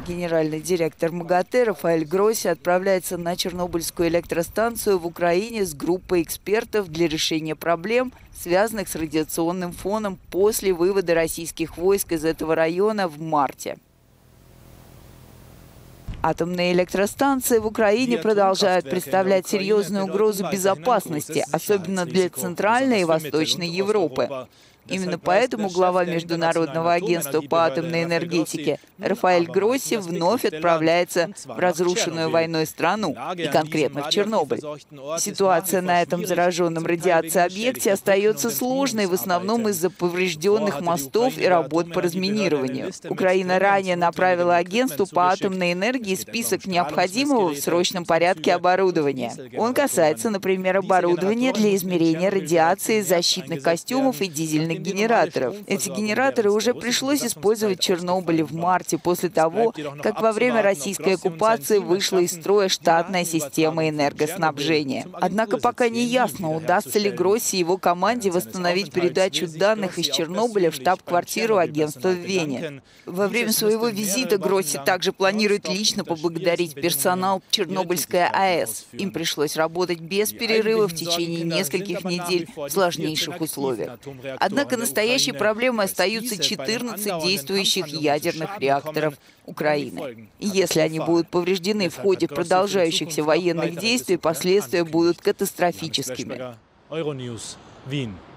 Генеральный директор МАГАТЭ Рафаэль Гросси отправляется на Чернобыльскую электростанцию в Украине с группой экспертов для решения проблем, связанных с радиационным фоном после вывода российских войск из этого района в марте. Атомные электростанции в Украине продолжают представлять серьезную угрозу безопасности, особенно для Центральной и Восточной Европы. Именно поэтому глава Международного агентства по атомной энергетике Рафаэль Гросси вновь отправляется в разрушенную войной страну, и конкретно в Чернобыль. Ситуация на этом зараженном радиацией объекте остается сложной, в основном из-за поврежденных мостов и работ по разминированию. Украина ранее направила агентству по атомной энергии список необходимого в срочном порядке оборудования. Он касается, например, оборудования для измерения радиации, защитных костюмов и дизельных генераторов. Эти генераторы уже пришлось использовать в Чернобыле в марте, после того, как во время российской оккупации вышла из строя штатная система энергоснабжения. Однако пока не ясно, удастся ли Гросси и его команде восстановить передачу данных из Чернобыля в штаб-квартиру агентства в Вене. Во время своего визита Гросси также планирует лично поблагодарить персонал Чернобыльской АЭС. Им пришлось работать без перерыва в течение нескольких недель в сложнейших условиях. Однако настоящей проблемой остаются 14 действующих ядерных реакторов Украины. И если они будут повреждены в ходе продолжающихся военных действий, последствия будут катастрофическими.